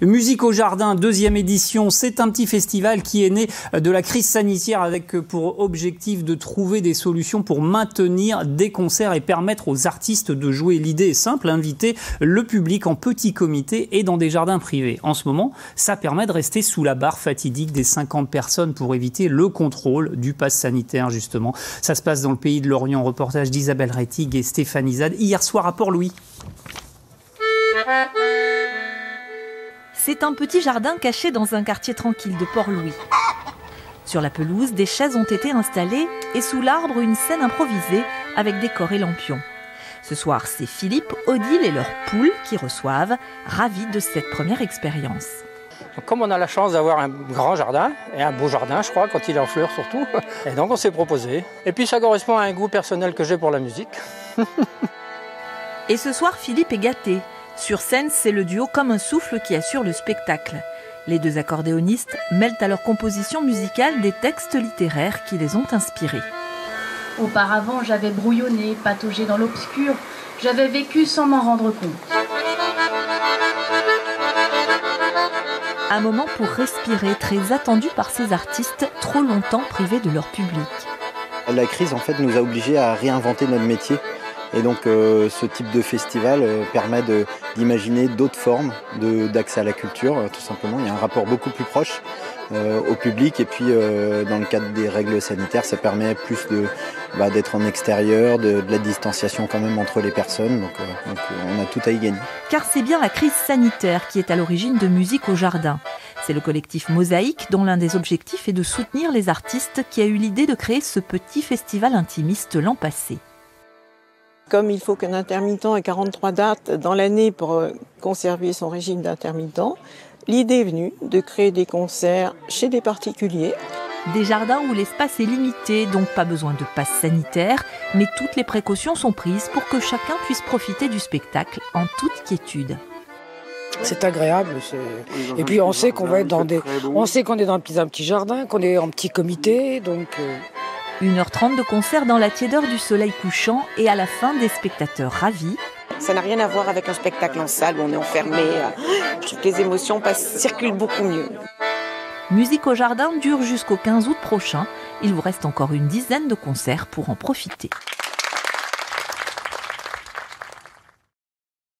Musique au Jardin, 2e édition, c'est un petit festival qui est né de la crise sanitaire avec pour objectif de trouver des solutions pour maintenir des concerts et permettre aux artistes de jouer. L'idée est simple, inviter le public en petit comité et dans des jardins privés. En ce moment, ça permet de rester sous la barre fatidique des 50 personnes pour éviter le contrôle du pass sanitaire, justement. Ça se passe dans le pays de l'Orient, reportage d'Isabelle Rettig et Stéphanie Zad, hier soir à Port-Louis. C'est un petit jardin caché dans un quartier tranquille de Port-Louis. Sur la pelouse, des chaises ont été installées et sous l'arbre, une scène improvisée avec décor et lampions. Ce soir, c'est Philippe, Odile et leur poule qui reçoivent, ravis de cette première expérience. Comme on a la chance d'avoir un grand jardin, et un beau jardin je crois, quand il est en fleurs surtout, et donc on s'est proposé. Et puis ça correspond à un goût personnel que j'ai pour la musique. Et ce soir, Philippe est gâté. Sur scène, c'est le duo Comme un souffle qui assure le spectacle. Les deux accordéonistes mêlent à leur composition musicale des textes littéraires qui les ont inspirés. Auparavant, j'avais brouillonné, pataugé dans l'obscur. J'avais vécu sans m'en rendre compte. Un moment pour respirer, très attendu par ces artistes trop longtemps privés de leur public. La crise en fait nous a obligés à réinventer notre métier. Et donc ce type de festival permet d'imaginer d'autres formes d'accès à la culture, tout simplement. Il y a un rapport beaucoup plus proche au public et puis dans le cadre des règles sanitaires, ça permet plus d'être en extérieur, de la distanciation quand même entre les personnes. Donc on a tout à y gagner. Car c'est bien la crise sanitaire qui est à l'origine de Musique au Jardin. C'est le collectif Mosaïque dont l'un des objectifs est de soutenir les artistes qui a eu l'idée de créer ce petit festival intimiste l'an passé. Comme il faut qu'un intermittent ait 43 dates dans l'année pour conserver son régime d'intermittent, l'idée est venue de créer des concerts chez des particuliers. Des jardins où l'espace est limité, donc pas besoin de passe sanitaire, mais toutes les précautions sont prises pour que chacun puisse profiter du spectacle en toute quiétude. C'est agréable. Et puis on sait qu'on va être dans on sait qu'on est dans un petit jardin, qu'on est en petit comité, donc. 1h30 de concert dans la tiédeur du soleil couchant et à la fin, des spectateurs ravis. Ça n'a rien à voir avec un spectacle en salle où on est enfermé. Je trouve que les émotions circulent beaucoup mieux. Musique au Jardin dure jusqu'au 15 août prochain. Il vous reste encore une dizaine de concerts pour en profiter.